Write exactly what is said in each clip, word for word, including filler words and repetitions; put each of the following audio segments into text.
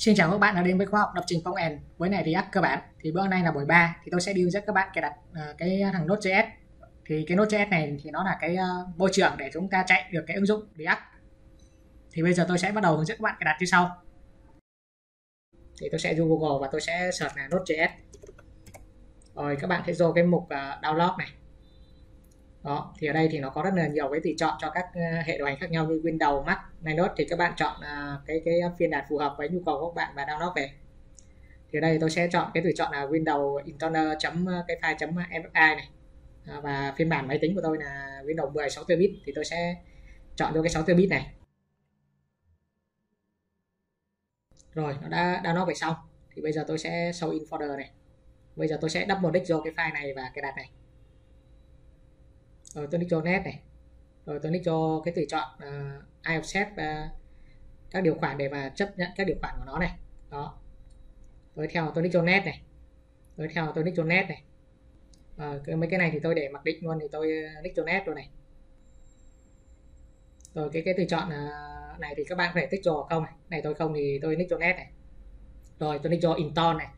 Xin chào các bạn đã đến với khóa học lập trình front-end với này React cơ bản. Thì bữa nay là buổi ba thì tôi sẽ đi hướng dẫn các bạn cài đặt uh, cái thằng Node.js. Thì cái Node.js này thì nó là cái uh, môi trường để chúng ta chạy được cái ứng dụng React. Thì bây giờ tôi sẽ bắt đầu hướng dẫn các bạn cài đặt như sau. Thì tôi sẽ vô Google và tôi sẽ search là Node.js. Rồi các bạn sẽ vô cái mục uh, download này. Đó, thì ở đây thì nó có rất là nhiều cái tùy chọn cho các uh, hệ điều hành khác nhau như Windows, Mac, Linux, thì các bạn chọn uh, cái cái phiên bản phù hợp với nhu cầu của các bạn và download về. Thì ở đây tôi sẽ chọn cái tùy chọn là Windows Internal chấm cái file chấm mfi này, à, và phiên bản máy tính của tôi là Windows mười sáu mươi tư bit thì tôi sẽ chọn cho cái sáu mươi tư bit này. Rồi nó đã download về xong thì bây giờ tôi sẽ show in folder này. Bây giờ tôi sẽ double click vô cái file này và cài đặt này. Rồi tôi click vô net này. Rồi tôi click vô cái tùy chọn uh, I accept uh, các điều khoản để mà chấp nhận các điều khoản của nó này. Đó. Tôi theo tôi click vô net này. Tôi theo tôi click vô net này. À, cái, mấy cái này thì tôi để mặc định luôn thì tôi click vô net rồi này. Rồi cái cái tùy chọn uh, này thì các bạn có thể tích vô không này. Này tôi không thì tôi click vô net này. Rồi tôi click vô install này.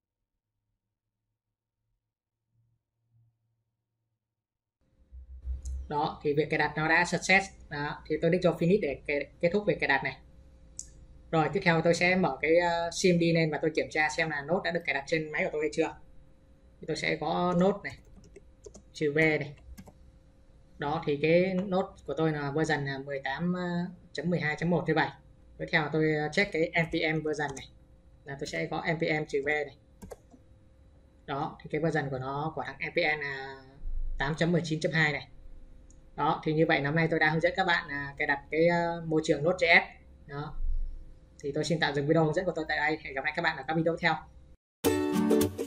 Đó thì việc cài đặt nó đã success. Đó thì tôi click vô finish để kết thúc việc cài đặt này. Rồi tiếp theo tôi sẽ mở cái uh, sim đi lên và tôi kiểm tra xem là node đã được cài đặt trên máy của tôi hay chưa. Thì tôi sẽ có node này trừ V này. Đó thì cái node của tôi là version là mười tám chấm mười hai chấm một như vậy. Tiếp theo tôi check cái npm version này là tôi sẽ có npm trừ V này. Đó thì cái version của nó của thằng npm là tám chấm mười chín chấm hai này. Đó thì như vậy năm nay tôi đã hướng dẫn các bạn là cài đặt cái uh, môi trường Node.js. Đó thì tôi xin tạm dừng video hướng dẫn của tôi tại đây. Hẹn gặp lại các bạn ở các video tiếp theo.